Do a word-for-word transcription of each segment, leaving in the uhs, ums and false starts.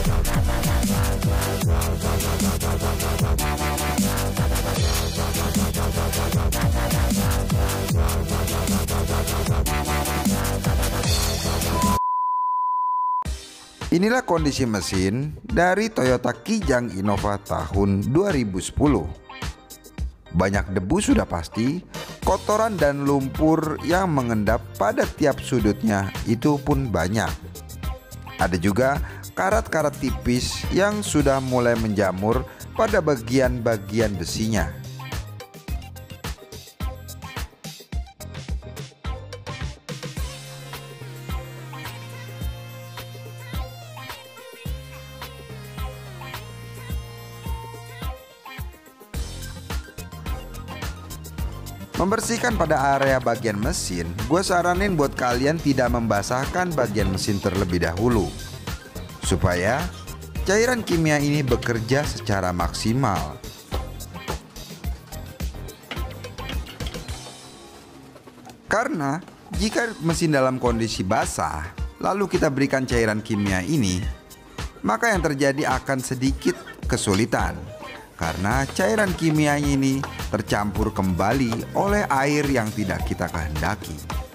Inilah kondisi mesin dari Toyota Kijang Innova tahun dua ribu sepuluh. Banyak debu sudah pasti, kotoran dan lumpur yang mengendap pada tiap sudutnya itu pun banyak. Ada juga karat-karat tipis yang sudah mulai menjamur pada bagian-bagian besinya. Membersihkan pada area bagian mesin, gue saranin buat kalian tidak membasahkan bagian mesin terlebih dahulu, supaya cairan kimia ini bekerja secara maksimal. Karena jika mesin dalam kondisi basah, lalu kita berikan cairan kimia ini, maka yang terjadi akan sedikit kesulitan. Karena cairan kimia ini tercampur kembali oleh air yang tidak kita kehendaki.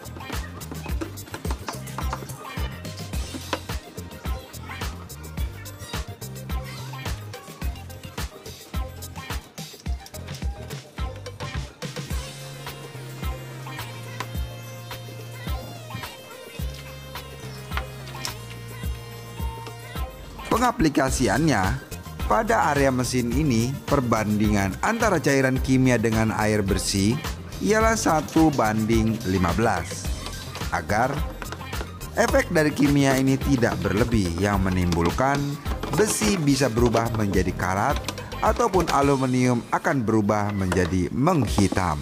Pengaplikasiannya, pada area mesin ini, perbandingan antara cairan kimia dengan air bersih ialah satu banding lima belas. Agar efek dari kimia ini tidak berlebih yang menimbulkan besi bisa berubah menjadi karat ataupun aluminium akan berubah menjadi menghitam.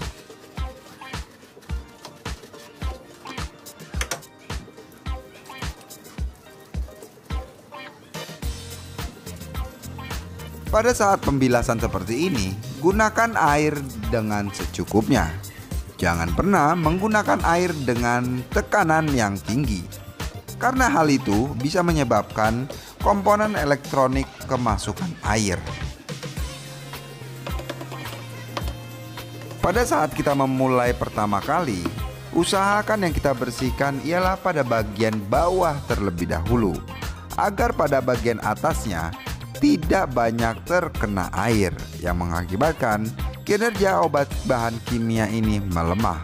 Pada saat pembilasan seperti ini, gunakan air dengan secukupnya. Jangan pernah menggunakan air dengan tekanan yang tinggi, karena hal itu bisa menyebabkan komponen elektronik kemasukan air. Pada saat kita memulai pertama kali, usahakan yang kita bersihkan ialah pada bagian bawah terlebih dahulu, agar pada bagian atasnya tidak banyak terkena air yang mengakibatkan kinerja obat bahan kimia ini melemah.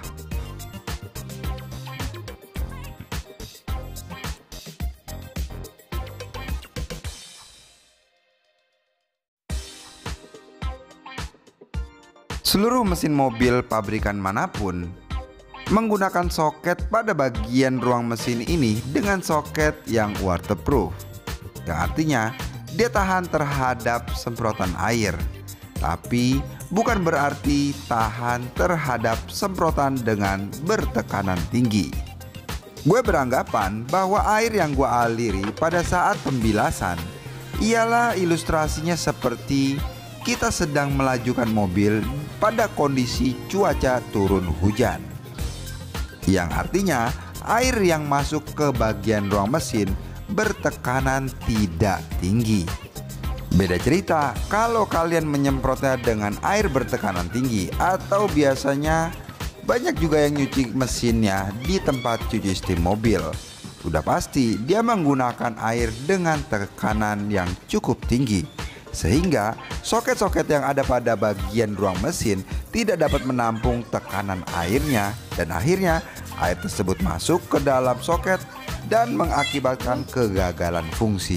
Seluruh mesin mobil pabrikan manapun menggunakan soket pada bagian ruang mesin ini dengan soket yang waterproof, yang artinya dia tahan terhadap semprotan air, tapi bukan berarti tahan terhadap semprotan dengan bertekanan tinggi. Gue beranggapan bahwa air yang gue aliri pada saat pembilasan ialah ilustrasinya seperti kita sedang melajukan mobil pada kondisi cuaca turun hujan, yang artinya air yang masuk ke bagian ruang mesin bertekanan tidak tinggi. Beda cerita kalau kalian menyemprotnya dengan air bertekanan tinggi, atau biasanya banyak juga yang nyuci mesinnya di tempat cuci steam mobil. Sudah pasti dia menggunakan air dengan tekanan yang cukup tinggi, sehingga soket-soket yang ada pada bagian ruang mesin tidak dapat menampung tekanan airnya, dan akhirnya air tersebut masuk ke dalam soket dan mengakibatkan kegagalan fungsi.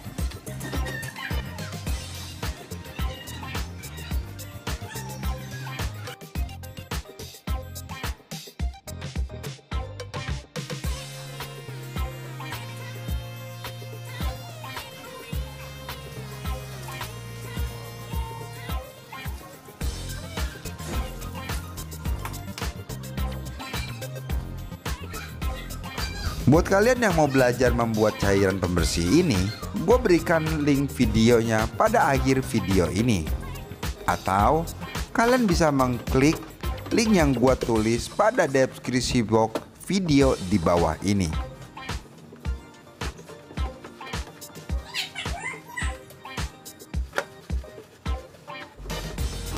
Buat kalian yang mau belajar membuat cairan pembersih ini, gue berikan link videonya pada akhir video ini. Atau kalian bisa mengklik link yang gue tulis pada deskripsi box video di bawah ini.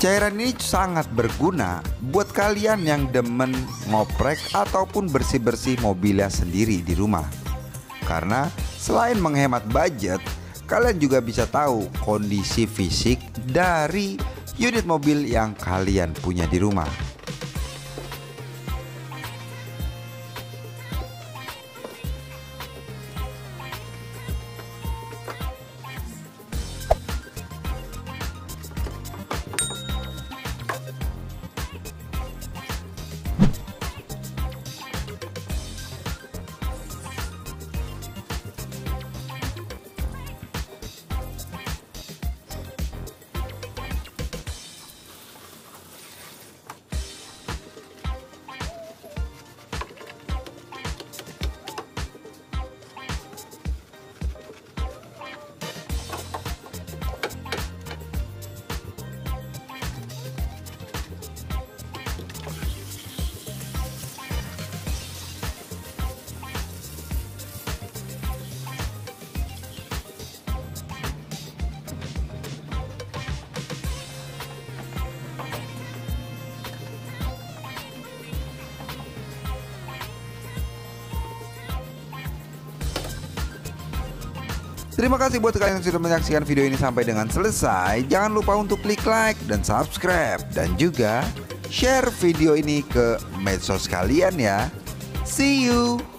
Cairan ini sangat berguna buat kalian yang demen ngoprek ataupun bersih-bersih mobilnya sendiri di rumah. Karena selain menghemat budget, kalian juga bisa tahu kondisi fisik dari unit mobil yang kalian punya di rumah. Terima kasih buat kalian yang sudah menyaksikan video ini sampai dengan selesai. Jangan lupa untuk klik like dan subscribe, dan juga share video ini ke medsos kalian ya. See you.